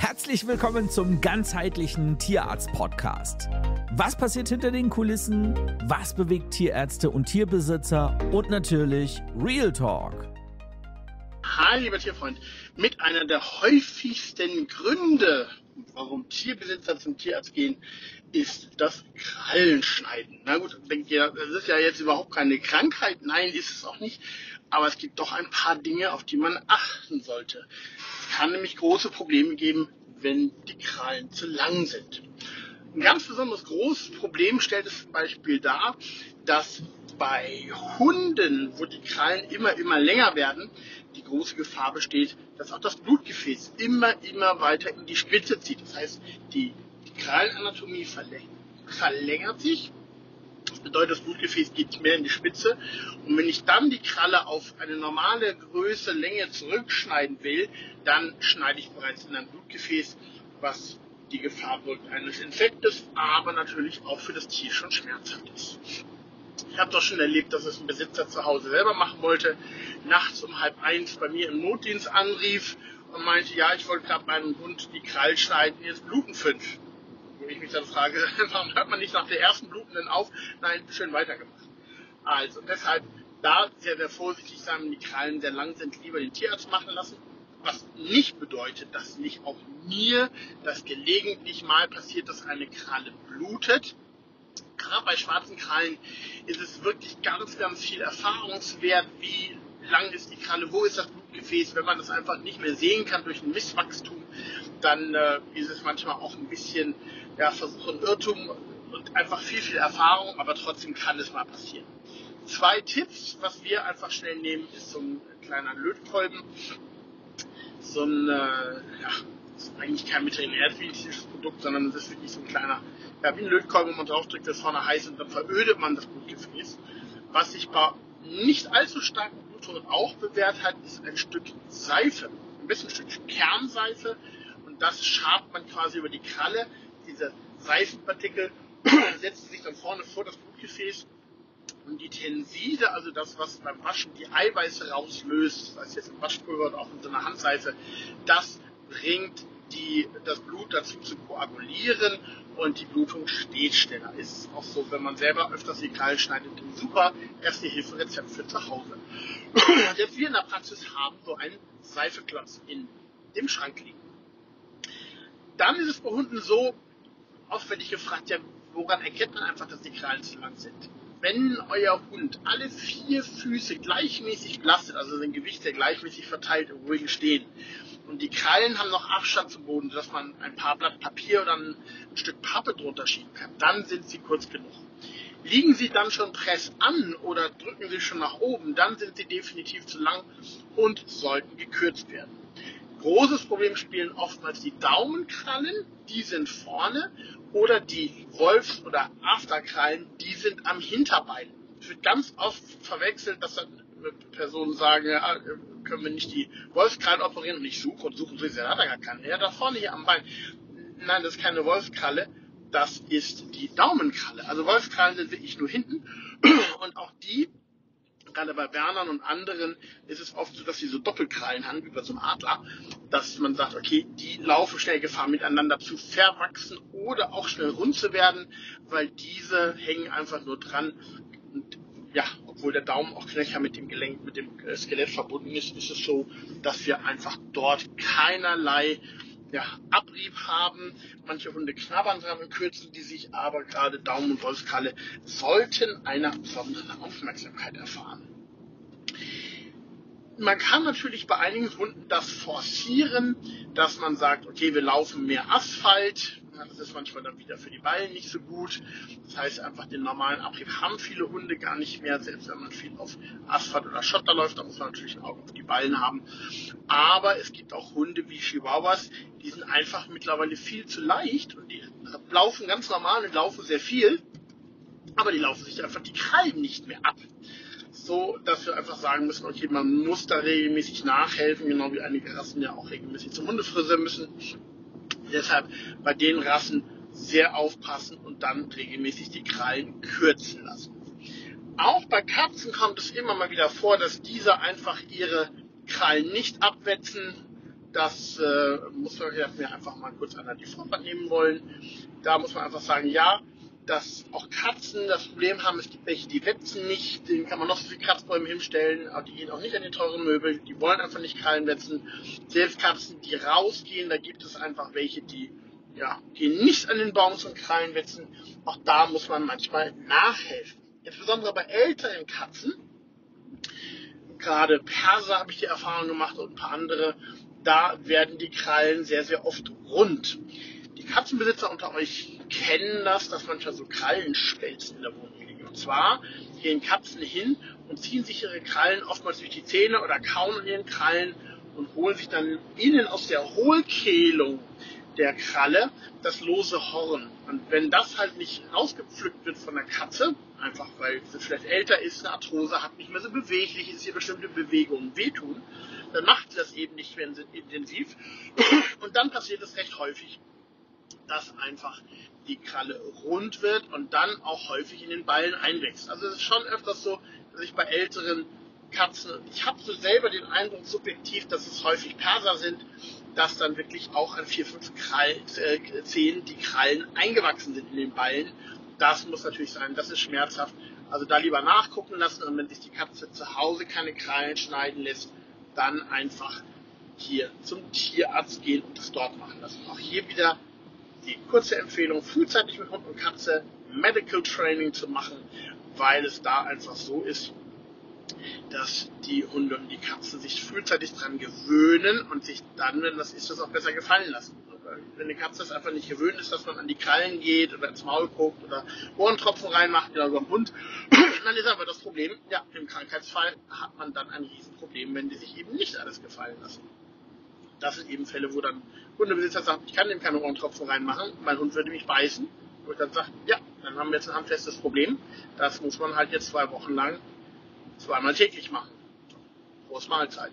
Herzlich willkommen zum ganzheitlichen Tierarzt-Podcast. Was passiert hinter den Kulissen? Was bewegt Tierärzte und Tierbesitzer? Und natürlich Real Talk. Hi, lieber Tierfreund. Mit einer der häufigsten Gründe, warum Tierbesitzer zum Tierarzt gehen, ist das Krallenschneiden. Na gut, denkt ihr, das ist ja jetzt überhaupt keine Krankheit. Nein, ist es auch nicht. Aber es gibt doch ein paar Dinge, auf die man achten sollte. Es kann nämlich große Probleme geben, wenn die Krallen zu lang sind. Ein ganz besonders großes Problem stellt es zum Beispiel dar, dass bei Hunden, wo die Krallen immer länger werden, die große Gefahr besteht, dass auch das Blutgefäß immer weiter in die Spitze zieht. Das heißt, die Krallenanatomie verlängert sich. Das bedeutet, das Blutgefäß geht mehr in die Spitze. Und wenn ich dann die Kralle auf eine normale Größe, Länge zurückschneiden will, dann schneide ich bereits in ein Blutgefäß, was die Gefahr birgt eines Infektes, aber natürlich auch für das Tier schon schmerzhaft ist. Ich habe doch schon erlebt, dass es ein Besitzer zu Hause selber machen wollte, nachts um 12:30 bei mir im Notdienst anrief und meinte, ja, ich wollte gerade meinem Hund die Krallen schneiden, jetzt bluten 5. Wo ich mich dann frage, warum hört man nicht nach der ersten blutenden auf? Nein, schön weitergemacht. Also deshalb da sehr vorsichtig sein, wenn die Krallen sehr lang sind, lieber den Tierarzt machen lassen. Was nicht bedeutet, dass nicht auch mir das gelegentlich mal passiert, dass eine Kralle blutet. Gerade bei schwarzen Krallen ist es wirklich ganz viel Erfahrungswert, wie lang ist die Kralle, wo ist das Blutgefäß. Wenn man das einfach nicht mehr sehen kann durch ein Misswachstum, dann ist es manchmal auch ein bisschen Versuch und Irrtum und einfach viel Erfahrung, aber trotzdem kann es mal passieren. 2 Tipps, was wir einfach schnell nehmen, ist so ein kleiner Lötkolben. So ein, das ist eigentlich kein veterinärmedizinisches Produkt, sondern es ist wirklich so ein kleiner, wie ein Lötkolben, wo man draufdrückt, das vorne heiß und dann verödet man das Blutgefäß. Was sich bei nicht allzu starken Blutungen auch bewährt hat, ist ein Stück Seife, ein bisschen ein Stück Kernseife, und das schabt man quasi über die Kralle. Diese Seifenpartikel setzen sich dann vorne vor das Blutgefäß. Und die Tenside, also das, was beim Waschen die Eiweiße rauslöst, sei es jetzt im Waschpulver oder auch in so einer Handseife, das bringt das Blut dazu zu koagulieren und die Blutung steht schneller. Ist auch so, wenn man selber öfters die Krallen schneidet, ein super Erste-Hilfe-Rezept für zu Hause. Jetzt wir in der Praxis haben so einen Seifeklotz in dem Schrank liegen. Dann ist es bei Hunden so, oft werde ich gefragt, ja, woran erkennt man einfach, dass die Krallen zu lang sind? Wenn euer Hund alle 4 Füße gleichmäßig belastet, also sein Gewicht sehr gleichmäßig verteilt im ruhigen Stehen, und die Krallen haben noch Abstand zum Boden, sodass man ein paar Blatt Papier oder ein Stück Pappe drunter schieben kann, dann sind sie kurz genug. Liegen sie dann schon press an oder drücken sie schon nach oben, dann sind sie definitiv zu lang und sollten gekürzt werden. Großes Problem spielen oftmals die Daumenkrallen, die sind vorne, oder die Wolfs- oder Afterkrallen, die sind am Hinterbein. Es wird ganz oft verwechselt, dass dann Personen sagen, ja, können wir nicht die Wolfskrallen operieren, und ich suchen so sehr hat er gar keine. Ja, da vorne hier am Bein. Nein, das ist keine Wolfskralle, das ist die Daumenkralle. Also Wolfskrallen sind wirklich nur hinten, und auch die, gerade bei Bernern und anderen, ist es oft so, dass sie so Doppelkrallen haben, wie bei so einem Adler, dass man sagt, okay, die laufen schnell Gefahr, miteinander zu verwachsen oder auch schnell rund zu werden, weil diese hängen einfach nur dran. Und ja, obwohl der Daumen auch knöcher mit dem Gelenk, mit dem Skelett verbunden ist, ist es so, dass wir einfach dort keinerlei Abrieb haben. Manche Hunde knabbern dran und kürzen die sich, aber gerade Daumen und Wolfskralle sollten eine besondere Aufmerksamkeit erfahren. Man kann natürlich bei einigen Hunden das forcieren, dass man sagt, okay, wir laufen mehr Asphalt. Das ist manchmal dann wieder für die Ballen nicht so gut. Das heißt, einfach den normalen Abrieb haben viele Hunde gar nicht mehr. Selbst wenn man viel auf Asphalt oder Schotter läuft, da muss man natürlich ein Auge auf die Ballen haben. Aber es gibt auch Hunde wie Chihuahuas, die sind einfach mittlerweile viel zu leicht und die laufen ganz normal und laufen sehr viel, aber die laufen sich einfach die Krallen nicht mehr ab. So, dass wir einfach sagen müssen, okay, man muss da regelmäßig nachhelfen, genau wie einige Rassen ja auch regelmäßig zum Hundefriseur müssen. Deshalb bei den Rassen sehr aufpassen und dann regelmäßig die Krallen kürzen lassen. Auch bei Katzen kommt es immer mal wieder vor, dass diese einfach ihre Krallen nicht abwetzen. Das muss man mir einfach mal kurz an die Vorfahrt nehmen wollen. Da muss man einfach sagen, ja, dass auch Katzen das Problem haben, es gibt welche, die wetzen nicht, denen kann man noch so viele Kratzbäume hinstellen, aber die gehen auch nicht an die teuren Möbel, die wollen einfach nicht Krallen wetzen. Selbst Katzen, die rausgehen, da gibt es einfach welche, die gehen nicht an den Baum zum Krallen wetzen. Auch da muss man manchmal nachhelfen. Insbesondere bei älteren Katzen, gerade Perser habe ich die Erfahrung gemacht und ein paar andere, da werden die Krallen sehr, sehr oft rund. Die Katzenbesitzer unter euch kennen das, dass manchmal so Krallenspelzen in der Wohnung liegen. Und zwar gehen Katzen hin und ziehen sich ihre Krallen oftmals durch die Zähne oder kauen an ihren Krallen und holen sich dann innen aus der Hohlkehlung der Kralle das lose Horn. Und wenn das halt nicht rausgepflückt wird von der Katze, einfach weil sie vielleicht älter ist, eine Arthrose hat, nicht mehr so beweglich ist, ihr bestimmte Bewegungen wehtun, dann macht sie das eben nicht mehr intensiv. Und dann passiert es recht häufig, dass einfach die Kralle rund wird und dann auch häufig in den Ballen einwächst. Also es ist schon öfters so, dass ich bei älteren Katzen, ich habe so selber den Eindruck subjektiv, dass es häufig Perser sind, dass dann wirklich auch an 4, 5 Zehen die Krallen eingewachsen sind in den Ballen. Das muss natürlich sein, das ist schmerzhaft. Also da lieber nachgucken lassen und wenn sich die Katze zu Hause keine Krallen schneiden lässt, dann einfach hier zum Tierarzt gehen und das dort machen lassen. Auch hier wieder die kurze Empfehlung, frühzeitig mit Hund und Katze Medical Training zu machen, weil es da einfach so ist, dass die Hunde und die Katzen sich frühzeitig dran gewöhnen und sich dann, wenn das ist, das auch besser gefallen lassen. Wenn eine Katze es einfach nicht gewöhnt ist, dass man an die Krallen geht oder ins Maul guckt oder Ohrentropfen reinmacht, genau beim Hund, dann ist aber das Problem, ja, im Krankheitsfall hat man dann ein Riesenproblem, wenn die sich eben nicht alles gefallen lassen. Das sind eben Fälle, wo dann Hundebesitzer sagen, ich kann dem keine Ohrentropfen reinmachen, mein Hund würde mich beißen. Wo ich dann sage, ja, dann haben wir jetzt ein handfestes Problem. Das muss man halt jetzt 2 Wochen lang 2-mal täglich machen. Große Mahlzeit.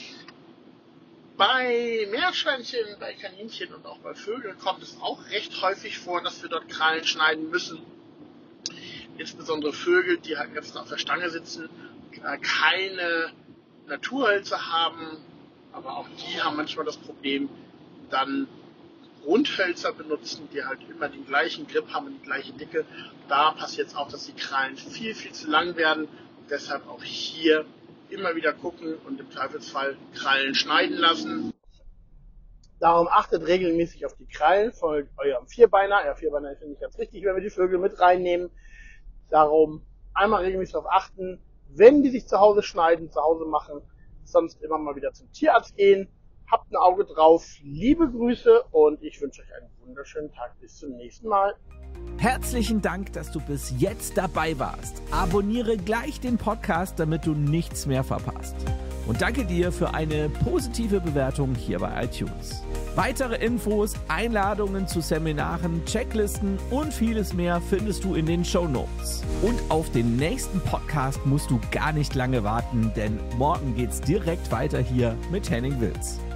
Bei Meerschweinchen, bei Kaninchen und auch bei Vögeln kommt es auch recht häufig vor, dass wir dort Krallen schneiden müssen. Insbesondere Vögel, die halt ganz auf der Stange sitzen, keine Naturhölzer haben, aber auch die haben manchmal das Problem, dann Rundhölzer benutzen, die halt immer den gleichen Grip haben und die gleiche Dicke. Da passiert es auch, dass die Krallen viel, viel zu lang werden. Deshalb auch hier immer wieder gucken und im Zweifelsfall Krallen schneiden lassen. Darum achtet regelmäßig auf die Krallen von eurem Vierbeiner. Ja, Vierbeiner finde ich ganz wichtig, wenn wir die Vögel mit reinnehmen. Darum einmal regelmäßig darauf achten, wenn die sich zu Hause schneiden, zu Hause machen, sonst immer mal wieder zum Tierarzt gehen. Habt ein Auge drauf. Liebe Grüße und ich wünsche euch einen wunderschönen Tag. Bis zum nächsten Mal. Herzlichen Dank, dass du bis jetzt dabei warst. Abonniere gleich den Podcast, damit du nichts mehr verpasst. Und danke dir für eine positive Bewertung hier bei iTunes. Weitere Infos, Einladungen zu Seminaren, Checklisten und vieles mehr findest du in den Shownotes. Und auf den nächsten Podcast musst du gar nicht lange warten, denn morgen geht's direkt weiter hier mit Henning Wilz.